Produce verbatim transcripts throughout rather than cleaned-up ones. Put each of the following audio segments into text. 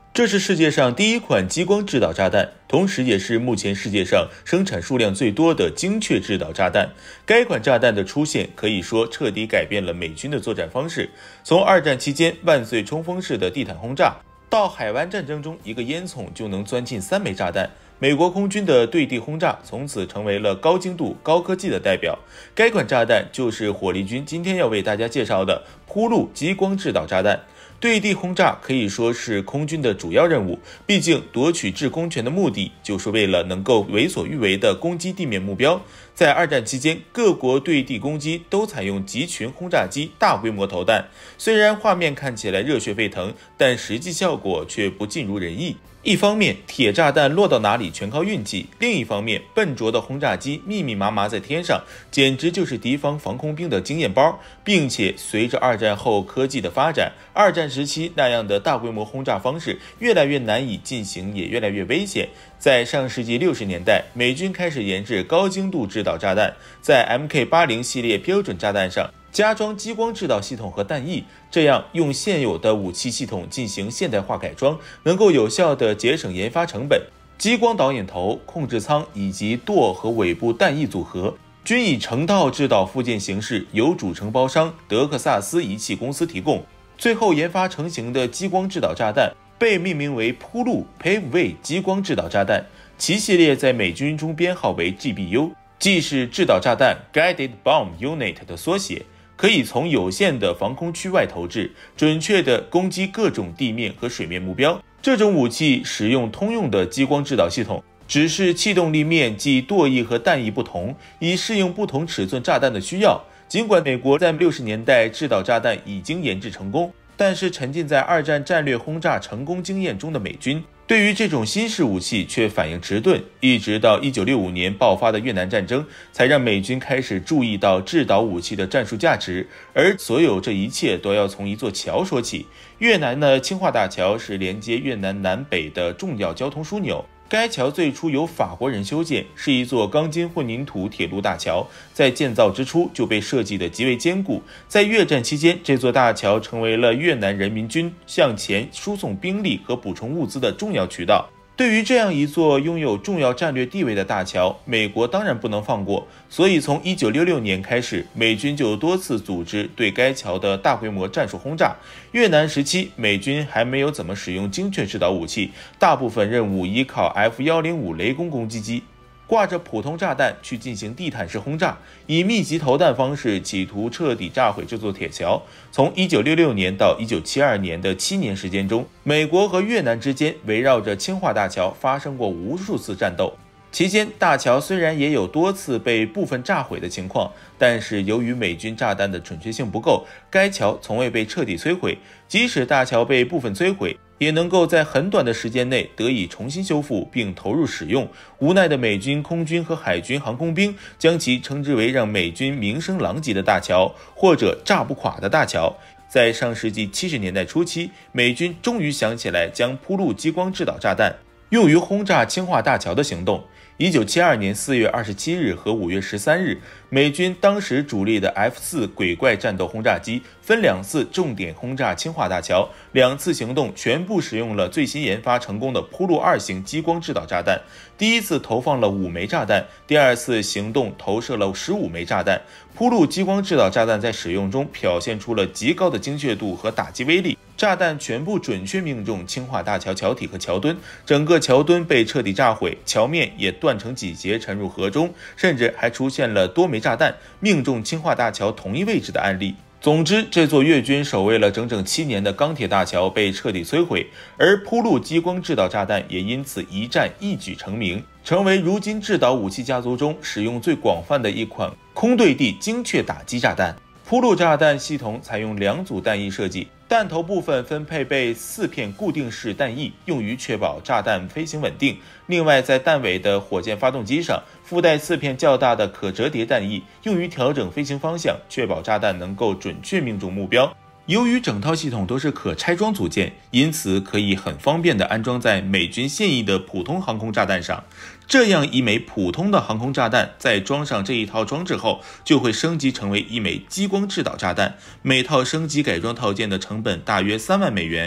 这是世界上第一款激光制导炸弹，同时也是目前世界上生产数量最多的精确制导炸弹。该款炸弹的出现可以说彻底改变了美军的作战方式，从二战期间万岁冲锋式的地毯轰炸，到海湾战争中一个烟囱就能钻进三枚炸弹，美国空军的对地轰炸从此成为了高精度、高科技的代表。该款炸弹就是火力军今天要为大家介绍的铺路激光制导炸弹。对地轰炸可以说是空军的主要任务，毕竟夺取制空权的目的就是为了能够为所欲为地攻击地面目标。在二战期间，各国对地攻击都采用集群轰炸机大规模投弹，虽然画面看起来热血沸腾，但实际效果却不尽如人意。一方面，铁炸弹落到哪里全靠运气；另一方面，笨拙的轰炸机密密麻麻在天上，简直就是敌方防空兵的经验包。并且随着二战后科技的发展，二战时期那样的大规模轰炸方式越来越难以进行，也越来越危险。在上世纪六十年代，美军开始研制高精度制导炸弹，在 M K 八十 系列标准炸弹上加装激光制导系统和弹翼，这样用现有的武器系统进行现代化改装，能够有效地节省研发成本。激光导引头、控制舱以及舵和尾部弹翼组合均以成套制导附件形式由主承包商德克萨斯仪器公司提供。最后研发成型的激光制导炸弹被命名为铺路 Pave Way 激光制导炸弹，其系列在美军中编号为 G B U， 即是制导炸弹 Guided Bomb Unit 的缩写，可以从有限的防空区外投掷，准确地攻击各种地面和水面目标。这种武器使用通用的激光制导系统，只是气动力面即舵翼和弹翼不同，以适应不同尺寸炸弹的需要。尽管美国在六十年代制导炸弹已经研制成功，但是沉浸在二战战略轰炸成功经验中的美军对于这种新式武器却反应迟钝，一直到一九六五年爆发的越南战争，才让美军开始注意到制导武器的战术价值。而所有这一切都要从一座桥说起。越南的清化大桥是连接越南南北的重要交通枢纽。该桥最初由法国人修建，是一座钢筋混凝土铁路大桥，在建造之初就被设计得极为坚固。在越战期间，这座大桥成为了越南人民军向前输送兵力和补充物资的重要渠道。对于这样一座拥有重要战略地位的大桥，美国当然不能放过，所以从一九六六年开始，美军就多次组织对该桥的大规模战术轰炸。越南时期，美军还没有怎么使用精确制导武器，大部分任务依靠 F 一零五 雷公攻击机，挂着普通炸弹去进行地毯式轰炸，以密集投弹方式企图彻底炸毁这座铁桥。从一九六六年到一九七二年的七年时间中，美国和越南之间围绕着清化大桥发生过无数次战斗。期间，大桥虽然也有多次被部分炸毁的情况，但是由于美军炸弹的准确性不够，该桥从未被彻底摧毁。即使大桥被部分摧毁，也能够在很短的时间内得以重新修复并投入使用。无奈的美军空军和海军航空兵将其称之为让美军名声狼藉的大桥，或者炸不垮的大桥。在上世纪七十年代初期，美军终于想起来将铺路激光制导炸弹用于轰炸清化大桥的行动。一九七二年四月二十七日和五月十三日，美军当时主力的 F 四 鬼怪战斗轰炸机分两次重点轰炸清化大桥，两次行动全部使用了最新研发成功的铺路二型激光制导炸弹。第一次投放了五枚炸弹，第二次行动投射了十五枚炸弹。铺路激光制导炸弹在使用中表现出了极高的精确度和打击威力，炸弹全部准确命中清化大桥桥体和桥墩，整个桥墩被彻底炸毁，桥面也断成几节沉入河中，甚至还出现了多枚炸弹命中清化大桥同一位置的案例。总之，这座越军守卫了整整七年的钢铁大桥被彻底摧毁，而铺路激光制导炸弹也因此一战一举成名，成为如今制导武器家族中使用最广泛的一款空对地精确打击炸弹。铺路炸弹系统采用两组弹翼设计，弹头部分分配备四片固定式弹翼，用于确保炸弹飞行稳定。另外，在弹尾的火箭发动机上附带四片较大的可折叠弹翼，用于调整飞行方向，确保炸弹能够准确命中目标。由于整套系统都是可拆装组件，因此可以很方便地安装在美军现役的普通航空炸弹上。这样一枚普通的航空炸弹在装上这一套装置后，就会升级成为一枚激光制导炸弹。每套升级改装套件的成本大约三万美元。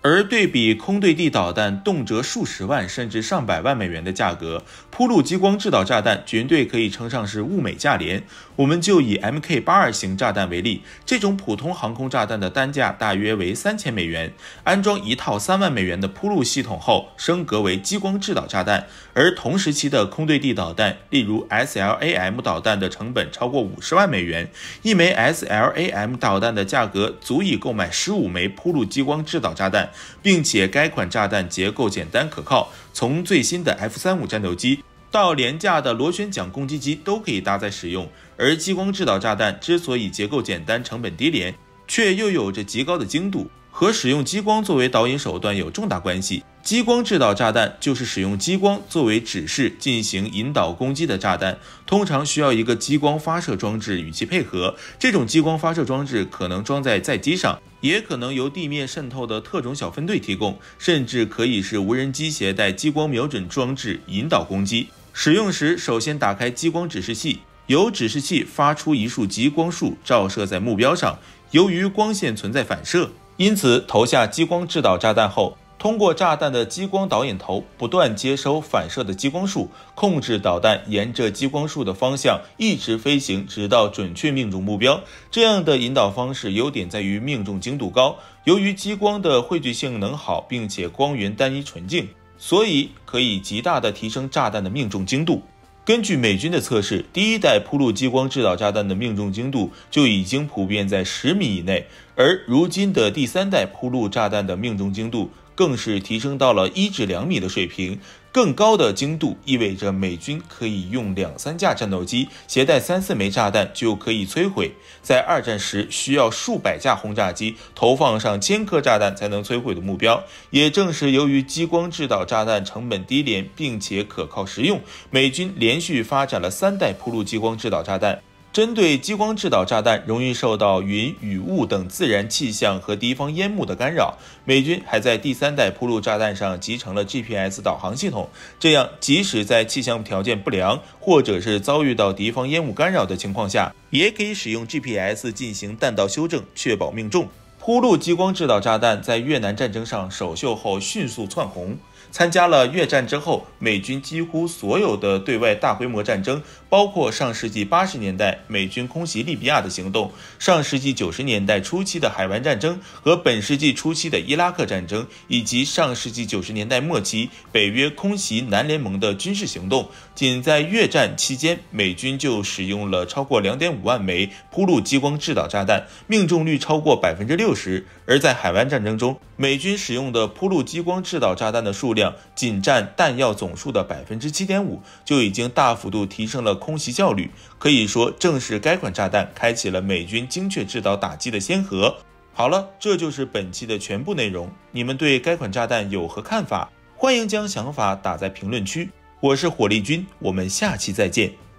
而对比空对地导弹动辄数十万甚至上百万美元的价格，铺路激光制导炸弹绝对可以称上是物美价廉。我们就以 M K 八十二 型炸弹为例，这种普通航空炸弹的单价大约为三千美元，安装一套三万美元的铺路系统后，升格为激光制导炸弹。而同时期的空对地导弹，例如 S L A M 导弹的成本超过五十万美元，一枚 S L A M 导弹的价格足以购买十五枚铺路激光制导炸弹。并且该款炸弹结构简单可靠，从最新的 F 三十五 战斗机到廉价的螺旋桨攻击机都可以搭载使用。而激光制导炸弹之所以结构简单、成本低廉，却又有着极高的精度，和使用激光作为导引手段有重大关系。激光制导炸弹就是使用激光作为指示进行引导攻击的炸弹，通常需要一个激光发射装置与其配合。这种激光发射装置可能装在载机上，也可能由地面渗透的特种小分队提供，甚至可以是无人机携带激光瞄准装置引导攻击。使用时，首先打开激光指示器，由指示器发出一束激光束照射在目标上。由于光线存在反射，因此投下激光制导炸弹后，通过炸弹的激光导引头不断接收反射的激光束，控制导弹沿着激光束的方向一直飞行，直到准确命中目标。这样的引导方式优点在于命中精度高，由于激光的汇聚性能好，并且光源单一纯净，所以可以极大的提升炸弹的命中精度。根据美军的测试，第一代铺路激光制导炸弹的命中精度就已经普遍在十米以内，而如今的第三代铺路炸弹的命中精度更是提升到了一至两米的水平。更高的精度意味着美军可以用两三架战斗机携带三四枚炸弹就可以摧毁，在二战时需要数百架轰炸机投放上千颗炸弹才能摧毁的目标。也正是由于激光制导炸弹成本低廉并且可靠实用，美军连续发展了三代铺路激光制导炸弹。针对激光制导炸弹容易受到云、雨雾等自然气象和敌方烟幕的干扰，美军还在第三代铺路炸弹上集成了 G P S 导航系统，这样即使在气象条件不良或者是遭遇到敌方烟雾干扰的情况下，也可以使用 G P S 进行弹道修正，确保命中。铺路激光制导炸弹在越南战争上首秀后迅速窜红。参加了越战之后，美军几乎所有的对外大规模战争，包括上世纪八十年代美军空袭利比亚的行动，上世纪九十年代初期的海湾战争和本世纪初期的伊拉克战争，以及上世纪九十年代末期北约空袭南联盟的军事行动，仅在越战期间，美军就使用了超过 两点五万枚铺路激光制导炸弹，命中率超过 百分之六十。而在海湾战争中，美军使用的铺路激光制导炸弹的数量仅占弹药总数的 百分之七点五， 就已经大幅度提升了空袭效率。可以说，正是该款炸弹开启了美军精确制导打击的先河。好了，这就是本期的全部内容。你们对该款炸弹有何看法？欢迎将想法打在评论区。我是火力军，我们下期再见。